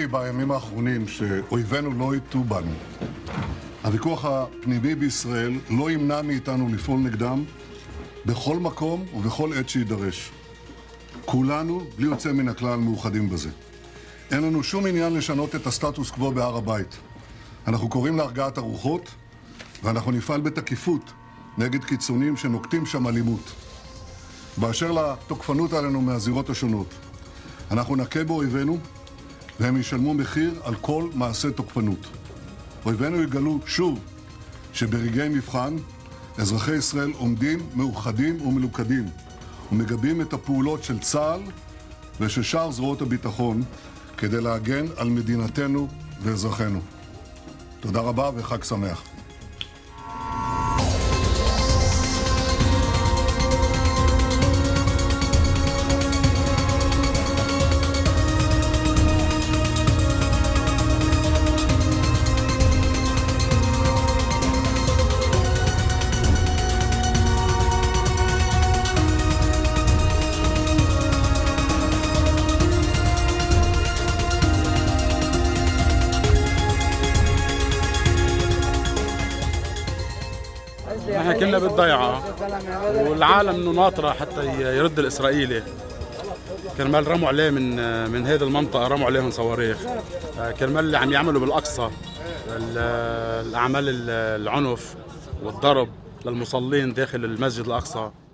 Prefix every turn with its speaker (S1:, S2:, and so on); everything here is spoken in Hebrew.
S1: בימים האחרונים שאויבינו לא יטו בנו. הוויכוח הפנימי בישראל לא ימנע מאיתנו לפעול נגדם בכל מקום ובכל עת שידרש. כולנו, בלי יוצא מן הכלל, מאוחדים בזה. אין לנו שום עניין לשנות את הסטטוס קוו בהר הבית. אנחנו קוראים להרגעת הרוחות, ואנחנו נפעל בתקיפות נגד קיצונים שנוקטים שם אלימות. באשר לתוקפנות עלינו מהזירות השונות, אנחנו נכה באויבינו, והם ישלמו מחיר על כל מעשה תוקפנות. אויבינו יגלו שוב שברגעי מבחן, אזרחי ישראל עומדים מאוחדים ומלוכדים, ומגבים את הפעולות של צה"ל ושל שאר זרועות הביטחון כדי להגן על מדינתנו ואזרחינו. תודה רבה וחג שמח.
S2: احنا كنا بالضيعة والعالم انه ناطرة حتى يرد الاسرائيلي. كرمال رموا عليه من هذه المنطقة، رموا عليهم صواريخ. كرمال اللي عم يعملوا بالاقصى الاعمال العنف والضرب للمصلين داخل المسجد الاقصى.